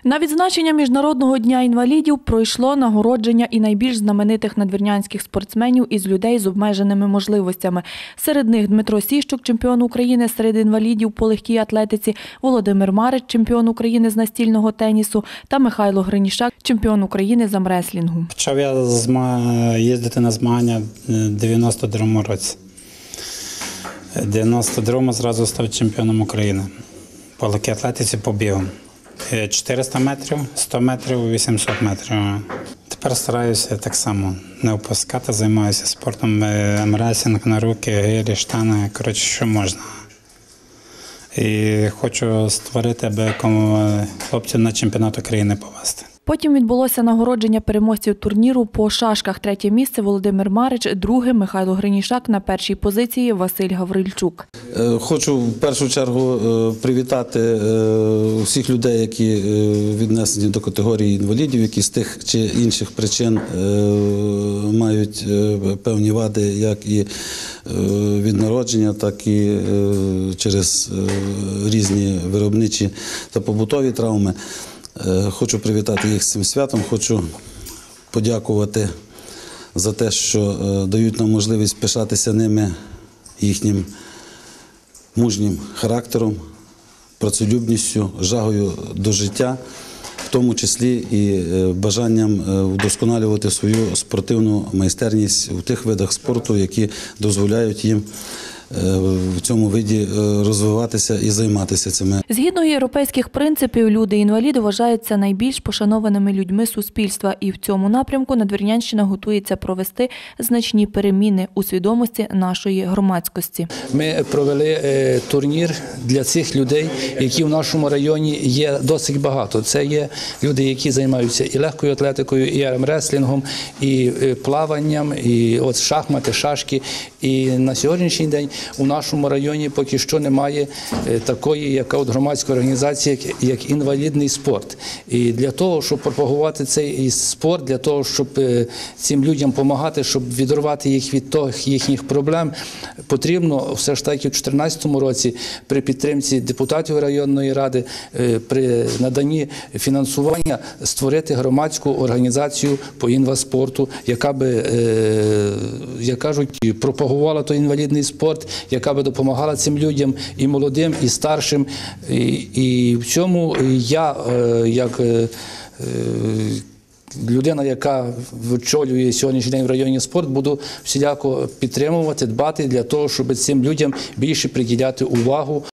На відзначення Міжнародного дня інвалідів пройшло нагородження і найбільш знаменитих надвірнянських спортсменів із людей з обмеженими можливостями. Серед них Дмитро Сіщук, чемпіон України серед інвалідів по легкій атлетиці, Володимир Марич, чемпіон України з настільного тенісу та Михайло Гринішак, чемпіон України з армреслінгу. Почав я їздити на змагання в 92-му році. В 92-му зразу став чемпіоном України по легкій атлетиці по бігу. 400 метрів, 100 метрів, 800 метрів. Тепер стараюся так само не опускати, займаюся спортом, армреслінг на руки, гирі, штани, коротше, що можна. І хочу створити, аби хлопців на чемпіонат України повести. Потім відбулося нагородження переможців турніру по шашках. Третє місце – Володимир Марич, друге – Михайло Гринішак, на першій позиції – Василь Гаврильчук. Хочу в першу чергу привітати всіх людей, які віднесені до категорії інвалідів, які з тих чи інших причин мають певні вади, як і від народження, так і через різні виробничі та побутові травми. Хочу привітати їх з цим святом, хочу подякувати за те, що дають нам можливість пишатися ними, їхнім мужнім характером, працелюбністю, жагою до життя, в тому числі і бажанням вдосконалювати свою спортивну майстерність у тих видах спорту, які дозволяють їм в цьому виді розвиватися і займатися цими. Згідно європейських принципів, люди-інваліди вважаються найбільш пошанованими людьми суспільства. І в цьому напрямку Надвірнянщина готується провести значні переміни у свідомості нашої громадськості. Ми провели турнір для цих людей, які в нашому районі є досить багато. Це є люди, які займаються і легкою атлетикою, і армреслінгом, і плаванням, і от шахмати, шашки. І на сьогоднішній день у нашому районі поки що немає такої, яка от громадська організація, як інвалідний спорт. І для того, щоб пропагувати цей спорт, для того, щоб цим людям допомагати, щоб відірвати їх від тих їхніх проблем, потрібно все ж таки в 2014 році при підтримці депутатів районної ради, при наданні фінансування створити громадську організацію по інваспорту, яка би, як кажуть, пропагувала той інвалідний спорт, яка би допомагала цим людям і молодим, і старшим. І в цьому я, як людина, яка очолює сьогоднішній день в районі спорт, буду всіляко підтримувати, дбати для того, щоб цим людям більше приділяти увагу.